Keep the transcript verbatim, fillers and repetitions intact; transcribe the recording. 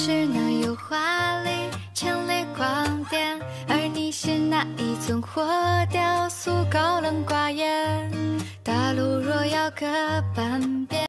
是那有华丽强烈光点，而你是那一尊火雕塑高冷寡言。大陆若要各半边。